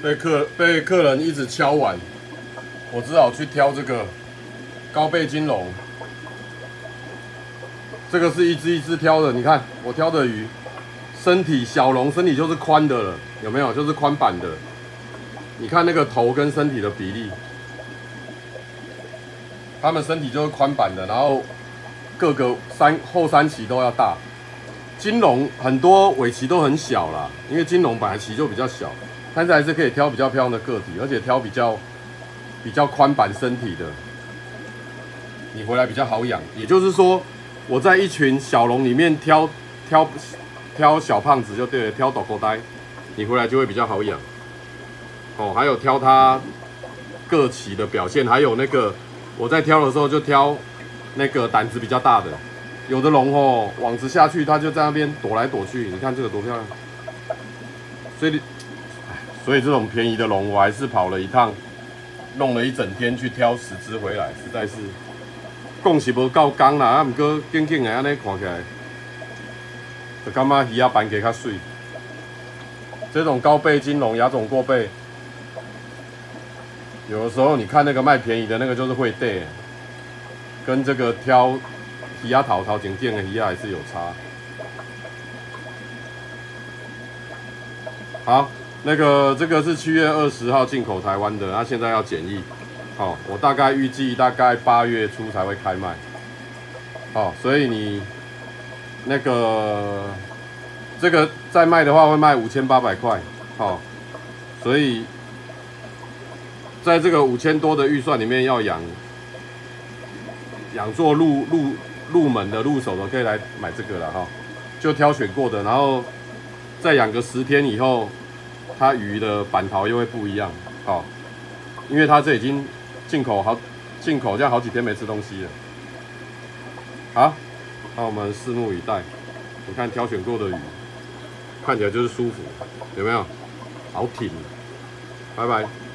被客人一直敲碗，我只好去挑这个高倍金龙。这个是一只一只挑的，你看我挑的鱼，身体小龙身体就是宽的了，有没有？就是宽版的。你看那个头跟身体的比例，它们身体就是宽版的，然后各个后三鳍都要大。金龙很多尾鳍都很小啦，因为金龙本来鳍就比较小，但是还是可以挑比较漂亮的个体，而且挑比较宽版身体的，你回来比较好养。也就是说，我在一群小龙里面挑小胖子就对了，挑斗狗呆，你回来就会比较好养。哦，还有挑它各鳍的表现，还有那个我在挑的时候就挑那个胆子比较大的。有的龙哦，网子下去，它就在那边躲来躲去。你看这个多漂亮！所以这种便宜的龙，我还是跑了一趟，弄了一整天去挑10只回来，实在是讲是无够工啦。啊，不过静静的安尼看起来，就感觉鱼仔斑给较水。这种高倍金龙、亚种过倍，有的时候你看那个卖便宜的那个就是会对，跟这个挑鱼仔头前店的鱼仔还是有差。好，这个是7月20号进口台湾的，它现在要检疫。好，我大概预计大概8月初才会开卖。好，所以你那个这个再卖的话会卖5800块。好，所以在这个5000多的预算里面要养做入门的、入手的，可以来买这个了哈，就挑选过的，然后再养个10天以后，它鱼的板头又会不一样。好，因为它这已经进口这样好几天没吃东西了。好，那我们拭目以待。你看挑选过的鱼，看起来就是舒服，有没有？好挺，拜拜。